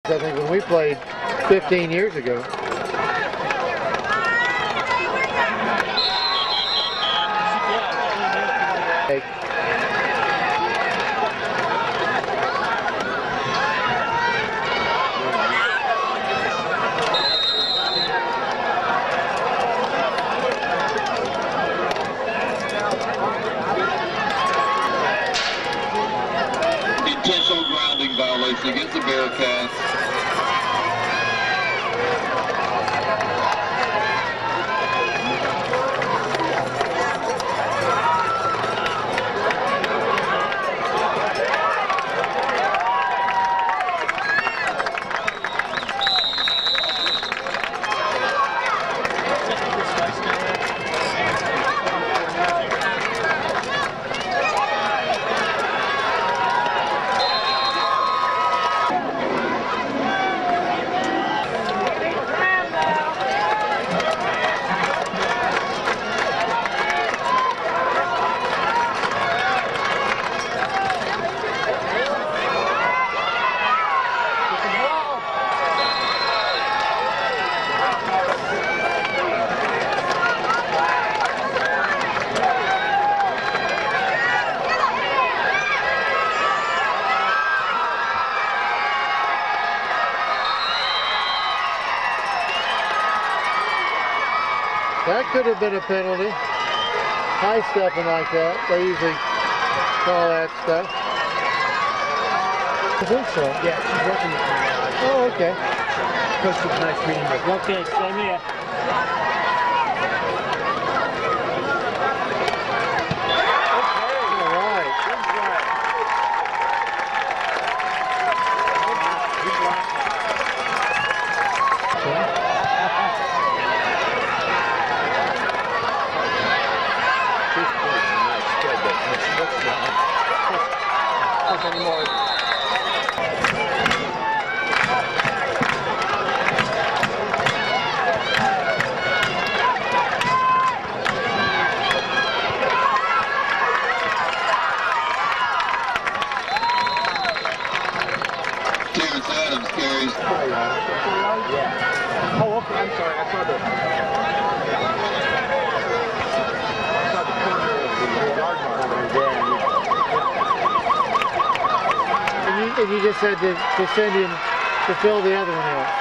I think, when we played 15 years ago. Intentional grounding violation against the Bearcats. That could have been a penalty. High stepping like that. They usually call that stuff. I think so. Yeah, she's working with me. Oh, okay. Coach, was nice meeting you. Okay, same here. Anymore. Terrence Adams carries. Yeah. Oh, okay. I'm sorry. I saw the corner of the yard marker. And you just had to send him to fill the other one out.